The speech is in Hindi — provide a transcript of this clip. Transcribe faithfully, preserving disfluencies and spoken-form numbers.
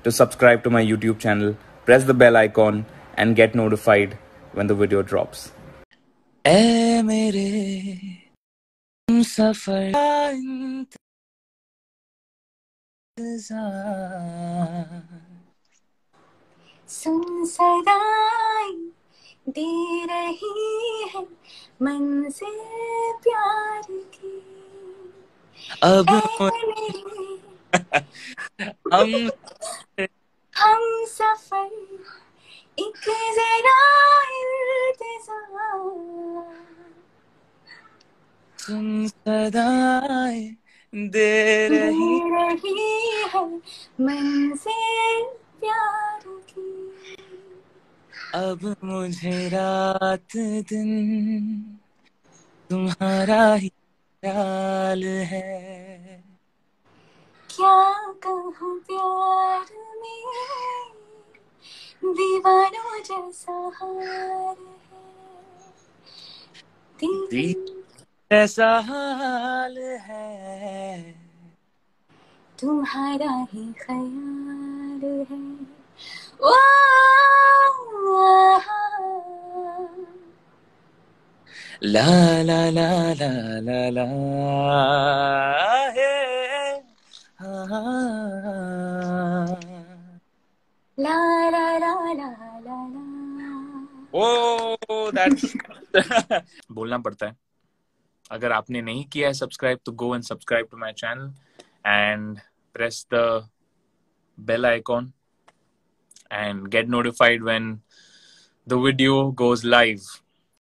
to subscribe to my YouTube channel, press the bell icon and get notified when the video drops. ऐ मेरे हमसफर का इंतज़ार, सुन सदाएं दे रही है मंज़िल प्यार की। अब ऐ मेरे हम हम सफर एक जरा इंतज़ार, सुन सदाएं दे दे रही रही है मंज़िल प्यार की। अब मुझे रात दिन तुम्हारा ही ख्याल है। क्या कहूँ प्यार में दीवानों जैसा हाल है, दी ऐसा हाल है, तुम्हारा ही ख्याल है। ओ ला ला ला ला ला ला हे हा ला ला ला ला ला ला। ओ दैट्स बोलना पड़ता है। अगर आपने नहीं किया है सब्सक्राइब तो go and subscribe to my channel and press the bell icon and get notified when the video goes live.